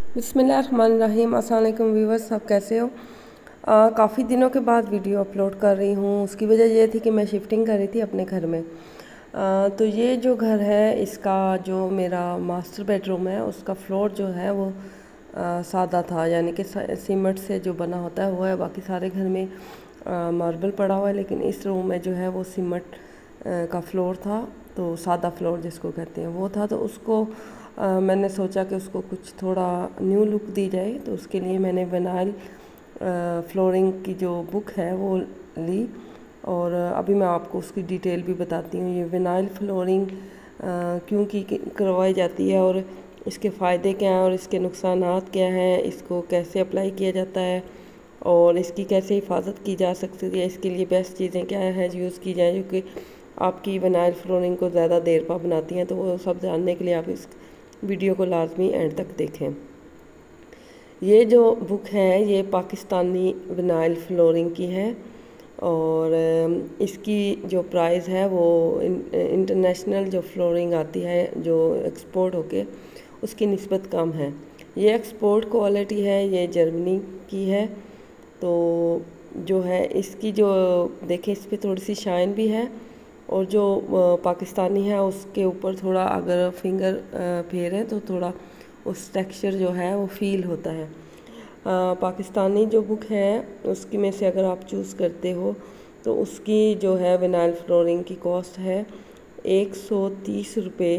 बिस्मिल्लाहिर्रहमानिर्रहीम। अस्सलाम वालेकुम व्यूअर्स, सब कैसे हो? काफ़ी दिनों के बाद वीडियो अपलोड कर रही हूँ। उसकी वजह ये थी कि मैं शिफ्टिंग कर रही थी अपने घर में। तो ये जो घर है, इसका जो मेरा मास्टर बेडरूम है, उसका फ्लोर जो है वो सादा था, यानी कि सीमेंट से जो बना होता है वो है। बाकी सारे घर में मार्बल पड़ा हुआ है, लेकिन इस रूम में जो है वो सीमेंट का फ्लोर था, तो सादा फ्लोर जिसको कहते हैं वो था। तो उसको मैंने सोचा कि उसको कुछ थोड़ा न्यू लुक दी जाए, तो उसके लिए मैंने विनाइल फ्लोरिंग की जो बुक है वो ली। और अभी मैं आपको उसकी डिटेल भी बताती हूँ। ये विनाइल फ्लोरिंग क्यों की करवाई जाती है, और इसके फ़ायदे क्या हैं और इसके नुकसानात क्या हैं, इसको कैसे अप्लाई किया जाता है और इसकी कैसे हिफाजत की जा सकती है, इसके लिए बेस्ट चीज़ें क्या हैं यूज़ की जाए जो कि आपकी विनाइल फ्लोरिंग को ज़्यादा देर पा बनाती हैं। तो वो सब जानने के लिए आप इस वीडियो को लाजमी एंड तक देखें। ये जो बुक है ये पाकिस्तानी विनाइल फ्लोरिंग की है, और इसकी जो प्राइस है वो इंटरनेशनल जो फ्लोरिंग आती है जो एक्सपोर्ट होके उसकी निस्बत कम है। ये एक्सपोर्ट क्वालिटी है, ये जर्मनी की है। तो जो है इसकी जो देखें, इस पर थोड़ी सी शाइन भी है, और जो पाकिस्तानी है उसके ऊपर थोड़ा अगर फिंगर फेरें तो थोड़ा उस टेक्सचर जो है वो फील होता है। पाकिस्तानी जो बुक है उसकी में से अगर आप चूज़ करते हो तो उसकी जो है विनाइल फ्लोरिंग की कॉस्ट है 130 रुपये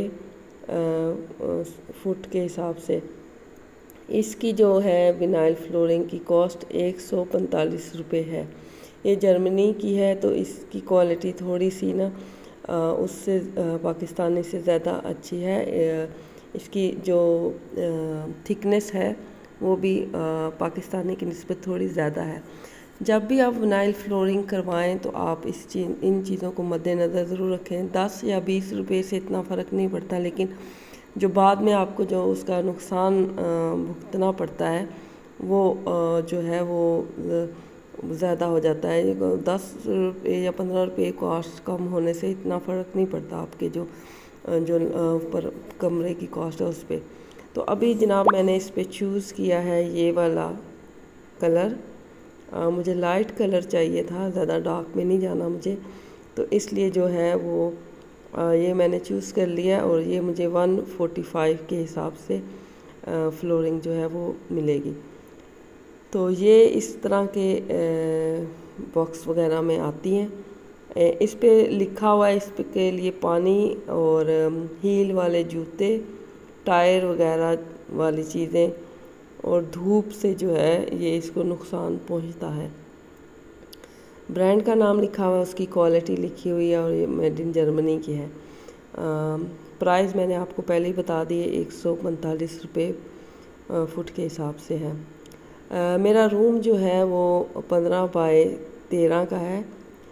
फुट के हिसाब से। इसकी जो है विनाइल फ्लोरिंग की कॉस्ट 145 रुपये है। ये जर्मनी की है, तो इसकी क्वालिटी थोड़ी सी ना उससे पाकिस्तानी से ज़्यादा अच्छी है। इसकी जो थिकनेस है वो भी पाकिस्तानी की निस्बत थोड़ी ज़्यादा है। जब भी आप विनाइल फ्लोरिंग करवाएं तो आप इन चीज़ों को मद्देनज़र ज़रूर रखें। 10 या 20 रुपये से इतना फ़र्क नहीं पड़ता, लेकिन जो बाद में आपको जो उसका नुकसान भुगतना पड़ता है वो जो है वो ज़्यादा हो जाता है। 10 रुपये या 15 रुपये कॉस्ट कम होने से इतना फ़र्क नहीं पड़ता आपके जो जो पर कमरे की कॉस्ट है उस पर। तो अभी जनाब मैंने इस पर चूज़ किया है ये वाला कलर। मुझे लाइट कलर चाहिए था, ज़्यादा डार्क में नहीं जाना मुझे, तो इसलिए जो है वो ये मैंने चूज़ कर लिया, और ये मुझे 145 के हिसाब से फ्लोरिंग जो है वो मिलेगी। तो ये इस तरह के बॉक्स वगैरह में आती हैं। इस पे लिखा हुआ है इस के लिए पानी और हील वाले जूते, टायर वगैरह वाली चीज़ें, और धूप से जो है ये इसको नुकसान पहुंचता है। ब्रांड का नाम लिखा हुआ है, उसकी क्वालिटी लिखी हुई है, और ये मेड इन जर्मनी की है। प्राइस मैंने आपको पहले ही बता दी है, 145 रुपये फुट के हिसाब से है। मेरा रूम जो है वो 15 बाय 13 का है,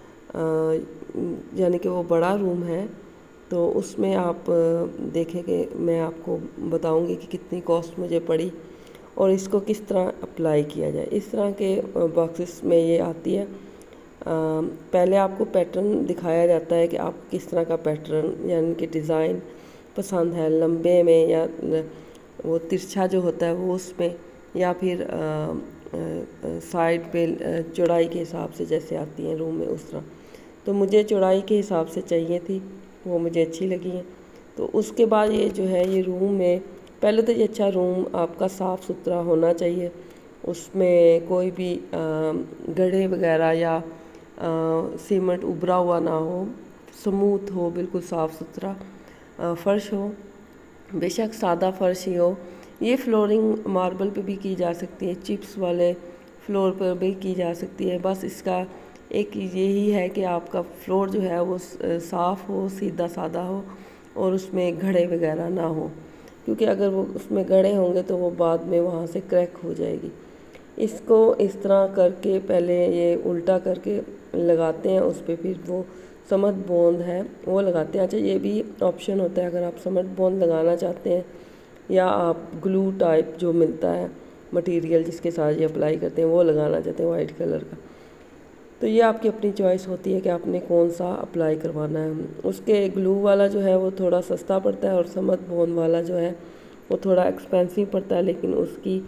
यानी कि वो बड़ा रूम है। तो उसमें आप देखें कि मैं आपको बताऊंगी कि कितनी कॉस्ट मुझे पड़ी और इसको किस तरह अप्लाई किया जाए। इस तरह के बॉक्सेस में ये आती है। पहले आपको पैटर्न दिखाया जाता है कि आप किस तरह का पैटर्न यानी कि डिज़ाइन पसंद है, लंबे में या वो तिरछा जो होता है वो उसमें, या फिर साइड पे चौड़ाई के हिसाब से जैसे आती हैं रूम में उस तरह। तो मुझे चौड़ाई के हिसाब से चाहिए थी, वो मुझे अच्छी लगी हैं। तो उसके बाद ये जो है ये रूम में पहले तो ये अच्छा रूम आपका साफ़ सुथरा होना चाहिए, उसमें कोई भी गड्ढे वगैरह या सीमेंट उभरा हुआ ना हो, स्मूथ हो, बिल्कुल साफ़ सुथरा फ़र्श हो, बेशक सादा फ़र्श ही हो। ये फ्लोरिंग मार्बल पे भी की जा सकती है, चिप्स वाले फ्लोर पर भी की जा सकती है। बस इसका एक यही है कि आपका फ्लोर जो है वो साफ़ हो, सीधा सादा हो, और उसमें घड़े वगैरह ना हो, क्योंकि अगर वो उसमें गड़े होंगे तो वो बाद में वहाँ से क्रैक हो जाएगी। इसको इस तरह करके पहले ये उल्टा करके लगाते हैं उस पर, फिर वो समत बोंद है वो लगाते हैं। अच्छा, ये भी ऑप्शन होता है, अगर आप समत बोंद लगाना चाहते हैं या आप ग्लू टाइप जो मिलता है मटेरियल जिसके साथ ये अप्लाई करते हैं वो लगाना चाहते हैं वाइट कलर का, तो ये आपकी अपनी चॉइस होती है कि आपने कौन सा अप्लाई करवाना है। उसके ग्लू वाला जो है वो थोड़ा सस्ता पड़ता है, और समत बोंद वाला जो है वो थोड़ा एक्सपेंसिव पड़ता है, लेकिन उसकी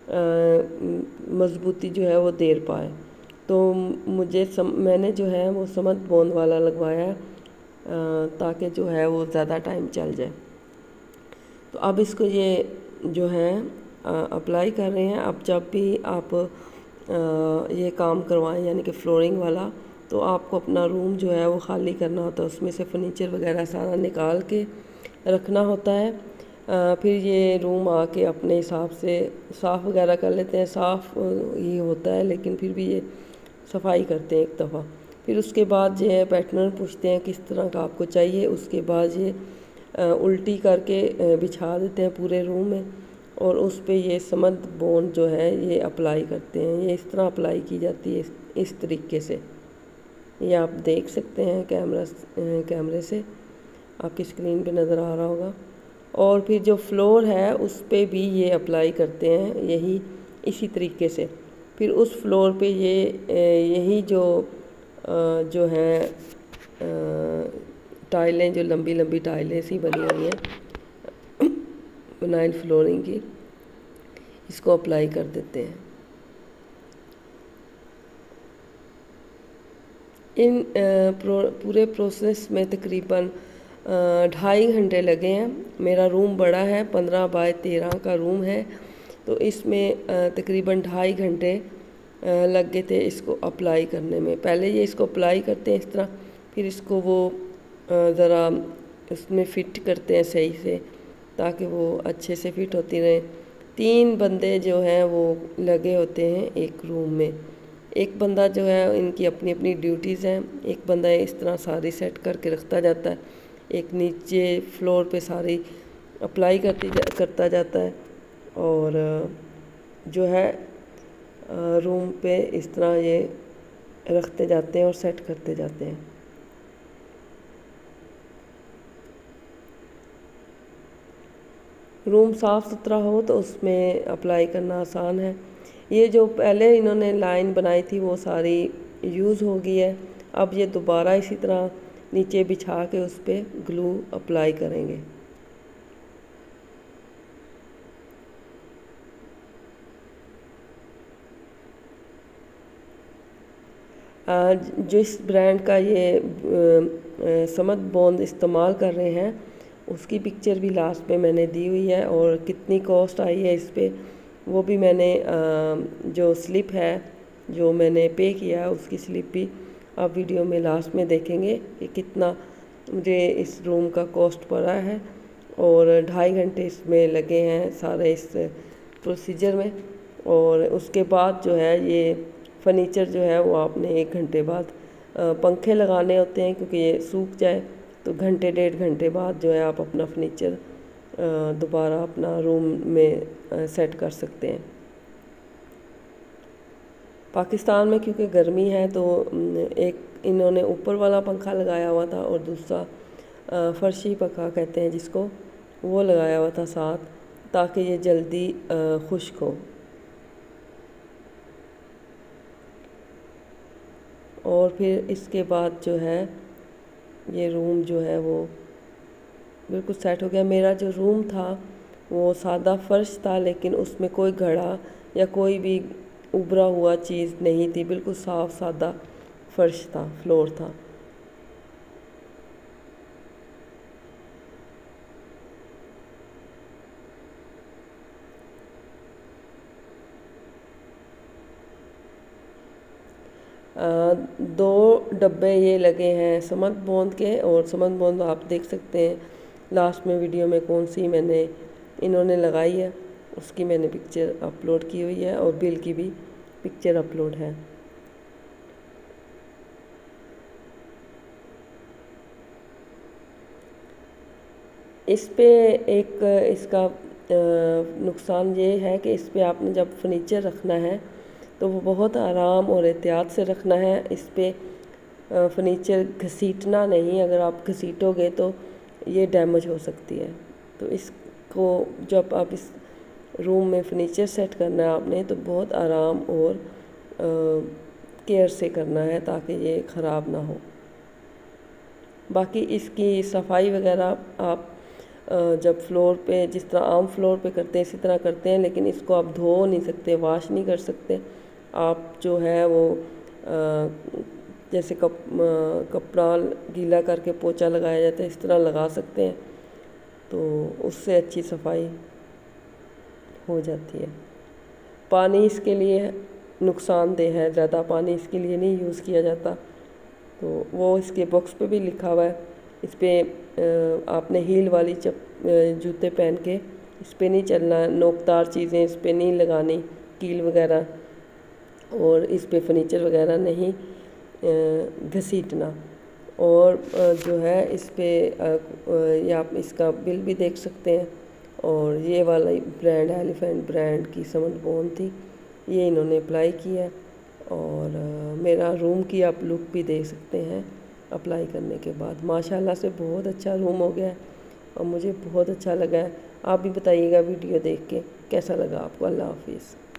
मजबूती जो है वो देर पाए। तो मैंने जो है वो समद बोंद वाला लगवाया है, ताकि जो है वो ज़्यादा टाइम चल जाए। तो अब इसको ये जो है अप्लाई कर रहे हैं। अब जब भी आप ये काम करवाएं, यानी कि फ्लोरिंग वाला, तो आपको अपना रूम जो है वो ख़ाली करना होता है, उसमें से फर्नीचर वगैरह सारा निकाल के रखना होता है। फिर ये रूम आके अपने हिसाब से साफ़ वगैरह कर लेते हैं। साफ़ ही होता है, लेकिन फिर भी ये सफाई करते हैं एक दफ़ा। फिर उसके बाद जो है पैटर्न पूछते हैं किस तरह का आपको चाहिए। उसके बाद ये उल्टी करके बिछा देते हैं पूरे रूम में, और उस पे ये समद बोंद जो है ये अप्लाई करते हैं। ये इस तरह अप्लाई की जाती है, इस तरीके से। ये आप देख सकते हैं कैमरे से, आपकी स्क्रीन पे नज़र आ रहा होगा। और फिर जो फ्लोर है उस पे भी ये अप्लाई करते हैं, यही इसी तरीके से। फिर उस फ्लोर पे ये यही जो है टाइलें, जो लंबी लंबी टाइलें सी बनी हुई हैं विनाइल फ्लोरिंग की, इसको अप्लाई कर देते हैं। इन पूरे प्रोसेस में तकरीबन 2.5 घंटे लगे हैं। मेरा रूम बड़ा है, 15 बाय 13 का रूम है, तो इसमें तकरीबन 2.5 घंटे लग गए थे इसको अप्लाई करने में। पहले ये इसको अप्लाई करते हैं इस तरह, फिर इसको वो ज़रा इसमें फ़िट करते हैं सही से, ताकि वो अच्छे से फ़िट होती रहे। 3 बंदे जो हैं वो लगे होते हैं एक रूम में। एक बंदा जो है, इनकी अपनी अपनी ड्यूटीज़ हैं। एक बंदा इस तरह सारी सेट करके रखता जाता है, एक नीचे फ्लोर पे सारी अप्लाई करता जाता है, और जो है रूम पे इस तरह ये रखते जाते हैं और सेट करते जाते हैं। रूम साफ़ सुथरा हो तो उसमें अप्लाई करना आसान है। ये जो पहले इन्होंने लाइन बनाई थी वो सारी यूज़ हो गई है। अब ये दोबारा इसी तरह नीचे बिछा के उस पर ग्लू अप्लाई करेंगे। जिस ब्रांड का ये समद बोंद इस्तेमाल कर रहे हैं उसकी पिक्चर भी लास्ट में मैंने दी हुई है, और कितनी कॉस्ट आई है इस पे वो भी मैंने जो स्लिप है जो मैंने पे किया है उसकी स्लिप भी आप वीडियो में लास्ट में देखेंगे कि कितना मुझे इस रूम का कॉस्ट पड़ा है। और 2.5 घंटे इसमें लगे हैं सारे इस प्रोसीजर में। और उसके बाद जो है ये फर्नीचर जो है वो आपने 1 घंटे बाद पंखे लगाने होते हैं, क्योंकि ये सूख जाए। तो घंटे 1.5 घंटे बाद जो है आप अपना फर्नीचर दोबारा अपना रूम में सेट कर सकते हैं। पाकिस्तान में क्योंकि गर्मी है तो एक इन्होंने ऊपर वाला पंखा लगाया हुआ था, और दूसरा फर्शी पंखा कहते हैं जिसको, वो लगाया हुआ था साथ, ताकि ये जल्दी खुश्क हो। और फिर इसके बाद जो है ये रूम जो है वो बिल्कुल सेट हो गया। मेरा जो रूम था वो सादा फर्श था, लेकिन उसमें कोई घड़ा या कोई भी उभरा हुआ चीज़ नहीं थी, बिल्कुल साफ़ सादा फर्श था, फ्लोर था। दो डब्बे ये लगे हैं समद बोंद के, और समद बोंद आप देख सकते हैं लास्ट में वीडियो में कौन सी मैंने इन्होंने लगाई है, उसकी मैंने पिक्चर अपलोड की हुई है, और बिल की भी पिक्चर अपलोड है। इस पे एक इसका नुकसान ये है कि इस पे आपने जब फर्नीचर रखना है तो वो बहुत आराम और एहतियात से रखना है। इस पे फर्नीचर घसीटना नहीं, अगर आप घसीटोगे तो ये डैमेज हो सकती है। तो इसको जब आप इस रूम में फर्नीचर सेट करना है आपने, तो बहुत आराम और केयर से करना है ताकि ये ख़राब ना हो। बाकी इसकी सफाई वगैरह आप जब फ्लोर पे जिस तरह आम फ्लोर पे करते हैं इसी तरह करते हैं, लेकिन इसको आप धो नहीं सकते, वॉश नहीं कर सकते। आप जो है वो जैसे कपड़ा गीला करके पोछा लगाया जाता है इस तरह लगा सकते हैं, तो उससे अच्छी सफाई हो जाती है। पानी इसके लिए नुकसानदेह है, ज़्यादा पानी इसके लिए नहीं यूज़ किया जाता, तो वो इसके बॉक्स पे भी लिखा हुआ है। इस पर आपने हील वाली जूते पहन के इस पर नहीं चलना, नोकदार चीज़ें इस पर नहीं लगानी, कील वगैरह, और इस पे फर्नीचर वगैरह नहीं घसीटना। और जो है इस पे ये आप इसका बिल भी देख सकते हैं। और ये वाला ब्रांड एलिफेंट ब्रांड की समंत बोन थी, ये इन्होंने अप्लाई किया है। और मेरा रूम की आप लुक भी देख सकते हैं अप्लाई करने के बाद। माशाल्लाह से बहुत अच्छा रूम हो गया है और मुझे बहुत अच्छा लगा है। आप भी बताइएगा वीडियो देख के कैसा लगा आपको। अल्लाह हाफिज़।